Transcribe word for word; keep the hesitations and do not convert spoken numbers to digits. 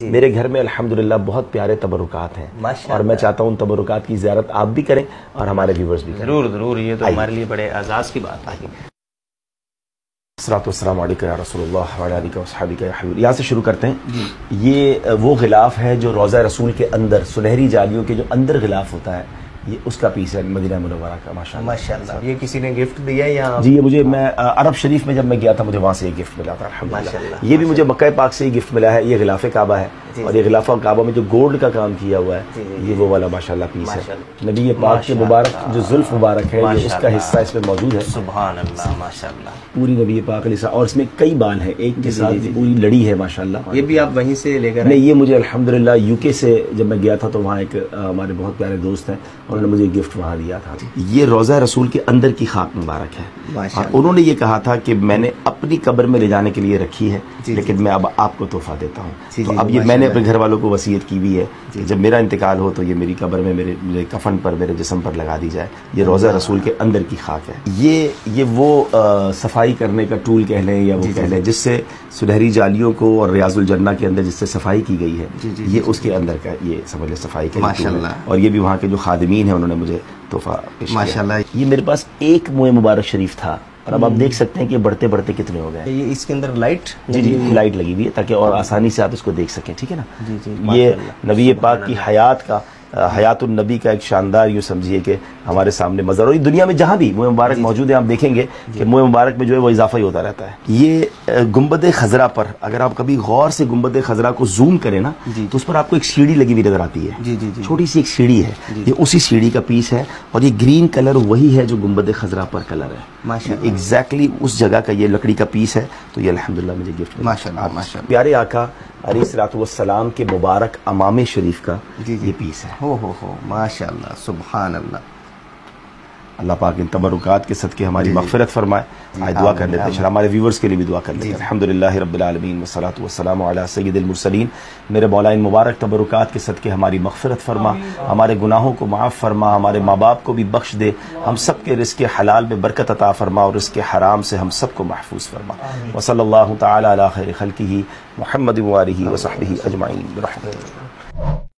میرے گھر میں الحمدللہ بہت پیارے تبرکات ہیں اور میں چاہتا ہوں ان تبرکات کی زیارت آپ بھی کریں اور ہمارے ویورز بھی کریں. ضرور ضرور, یہ تو ہمارے لیے بڑے اعزاز کی بات ہے. الصلاۃ والسلام علیکم یا رسول اللہ وعلی آلہ وصحبہ یا حبیب. یہاں سے شروع کرتے ہیں. یہ وہ غلاف ہے جو روضہ رسول کے اندر سنہری جالیوں کے جو اندر غلاف ہوتا ہے, یہ اس کا پیس ہے مدینہ منورہ کا. ماشاءاللہ ماشاءاللہ. یہ کسی نے گفٹ دیا یا؟ جی یہ مجھے, میں عرب شریف میں جب میں گیا تھا مجھے وہاں سے یہ گفٹ ملا تھا الحمدللہ. یہ بھی مجھے مکہ پاک سے ہی گفٹ ملا ہے. یہ غلاف کعبہ ہے اور یہ غلاف کعبہ میں جو گولڈ کا کام کیا ہوا ہے یہ وہ والا ماشاءاللہ پیس ہے. نبی پاک کے مبارک جو زلف مبارک ہے اس کا حصہ اس میں موجود ہے. سبحان اللہ, ماشاءاللہ. پوری نبی پاک علیہ السلام, اور اس میں کئی بال ہیں, ایک کے ساتھ پوری لڑی ہے ماشاءاللہ. یہ بھی آپ وہیں سے لے کر؟ نہیں, یہ مجھے الحمدللہ یو کے سے جب میں گیا تھا تو وہاں ایک ہمارے بہت پیارے دوست ہیں, انہوں نے مجھے گفٹ وہاں دیا تھا. یہ روضہ رسول کے اندر کی خاک مبارک ہے. اور انہوں نے یہ کہا تھا کہ میں نے اپنی قبر میں لے جانے کے لیے رکھی ہے لیکن میں اب آپ کو تحفہ دیتا ہوں. تو اب یہ میں نے اپنے گھر والوں کو وصیت کی بھی ہے کہ جب میرا انتقال ہو تو یہ میری قبر میں میرے میرے کفن پر میرے جسم پر لگا دی جائے. یہ روضہ رسول کے اندر کی خاک ہے. یہ یہ وہ صفائی کرنے کا ٹول کہہ لیں یا وہ کہہ لیں جس سے سنہری جالیوں کو اور ریاض الجنہ کے اندر جس سے صفائی کی گئی ہے, یہ اس کے اندر کا یہ سمجھ لیں صفائی کا ماشاءاللہ. اور یہ بھی وہاں کے جو خادمین ہیں انہوں نے مجھے تحفہ ماشاءاللہ. یہ میرے پاس ایک منہ مبارک شریف تھا اور اب آپ دیکھ سکتے ہیں کہ بڑھتے بڑھتے کتنے ہو گئے. یہ اس کے اندر لائٹ, جی جی لائٹ لگی ہوئی ہے تاکہ اور آسانی سے آپ اس کو دیکھ سکیں. ٹھیک ہے نا. جی جی. یہ نبی پاک کی حیات کا, حیات النبی کا ایک شاندار یوں سمجھیے کہ ہمارے سامنے مظہر, اور دنیا میں جہاں بھی منہ مبارک موجود ہے آپ دیکھیں گے کہ منہ مبارک میں جو ہے وہ اضافہ ہی ہوتا رہتا ہے. یہ گنبد خضرا پر اگر آپ کبھی غور سے گنبد خضرا کو زوم کریں نا تو اس پر آپ کو ایک سیڑھی لگی ہوئی نظر آتی ہے. جی جی. چھوٹی سی ایک سیڑھی ہے, یہ اسی سیڑھی کا پیس ہے اور یہ گرین کلر وہی ہے جو گنبد خضرا پر کلر ہے ماشاءاللہ. ایگزیکٹلی اس جگہ کا یہ لکڑی کا پیس ہے. تو یہ الحمدللہ مجھے گفٹ ماشاءاللہ ماشاءاللہ. پیارے آقا علیہ الصلوۃ والسلام کے مبارک امام شریف کا یہ پیس ہے. ہو ہو ہو ماشاءاللہ, سبحان اللہ. اللہ پاک ان تبرکات کے صدقے ہماری مغفرت فرمائے. آئے دعا کر لیتے ہیں, ہمارے ویورز کے لیے بھی دعا کر لیتے ہیں. الحمدللہ رب العالمین والصلاۃ والسلام علی سید المرسلین. میرے مولا ان مبارک تبرکات کے صدقے ہماری مغفرت فرما, ہمارے گناہوں کو معاف فرما, ہمارے ماں باپ کو بھی بخش دے, ہم سب کے رزق حلال میں برکت عطا فرما اور رزق حرام سے ہم سب کو محفوظ فرما. وصلی اللہ تعالی علی خیر خلقہ محمد و آلہ و صحبہ اجمعین برحمتہ.